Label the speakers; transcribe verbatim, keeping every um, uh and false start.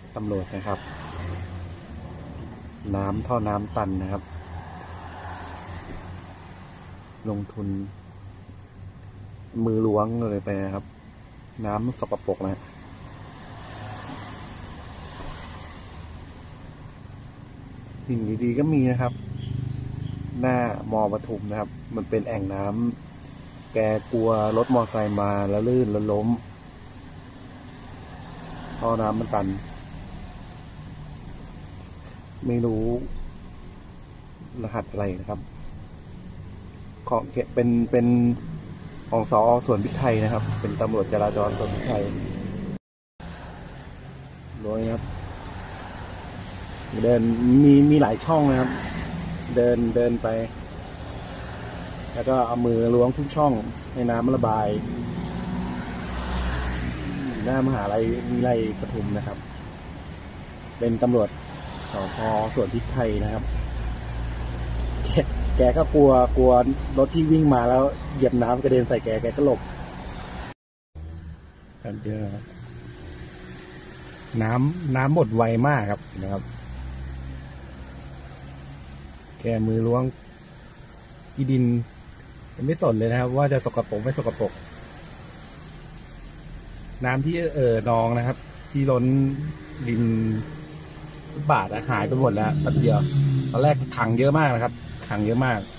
Speaker 1: ตำรวจนะครับ น้ำท่อน้ำตันนะครับ ลงทุนมือล้วงเลยไปนะครับ น้ำสกปรกนะสิ่งดีๆก็มีนะครับ หน้ามอปทุมนะครับ มันเป็นแอ่งน้ำแกกลัวรถมอเตอร์ไซค์มาแล้วลื่นแล้วล้มท่อน้ำมันตัน ไม่รู้รหัสอะไรนะครับของเป็นเป็นของสอส่วนพริกไทยนะครับ เป็นตำรวจจราจรส่วนพริกไทยโดยนะครับเดินมีมีหลายช่องนะครับ เดินเดินไปแล้วก็เอามือล้วงทุกช่องให้น้ำมันระบายหน้ามหาลัยวิไลปทุมนะครับ เป็นตำรวจสพส่วนพริกไทยนะครับแกแกก็กลัวกลัวรถที่วิ่งมาแล้วเหยียบน้ำกระเด็นใส่แกแกก็หลบกันเจอน้ำน้ำหมดไวมากครับนะครับแกมือล้วงที่ดินไม่สนเลยนะครับว่าจะสกปรกไม่สกปรกน้ำที่เอ่อนองนะครับที่ล้นริมฟุตบาทหายไปหมดแล้วแป๊บเดียวตอนแรกขังเยอะมากนะครับขังเยอะมาก